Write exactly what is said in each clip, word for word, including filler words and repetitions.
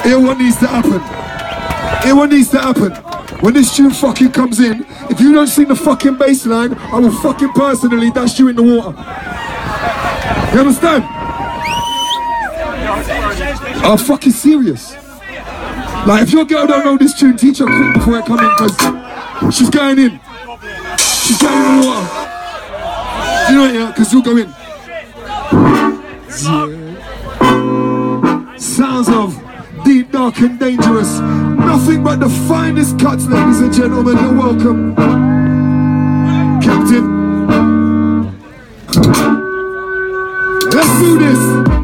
Here what needs to happen. Here what needs to happen. When this tune fucking comes in, if you don't sing the fucking bass line, I will fucking personally dash you in the water. You understand? I'm fucking serious. Like, if your girl don't know this tune, teach her quick before I come in, because she's going in. She's going in the water. You know it, yeah? Because you'll go in. Yeah. Sounds of deep, dark and dangerous. Nothing but the finest cuts, ladies and gentlemen. You're welcome. Captain. Let's do this.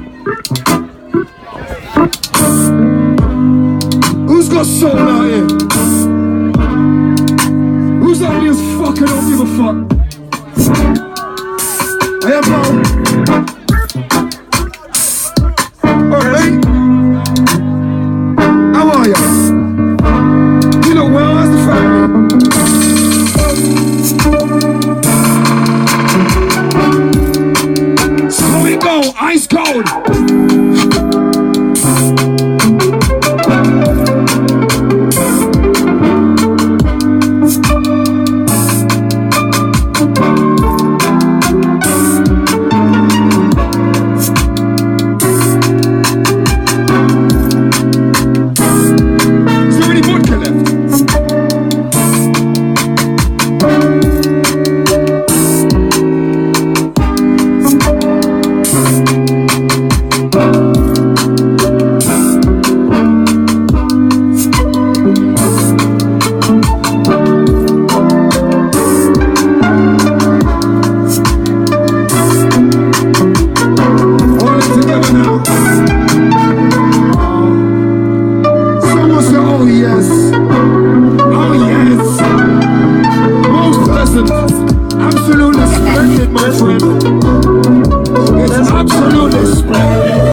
Who's got soul out here? Who's ugly as fuck and don't give a fuck? I am now.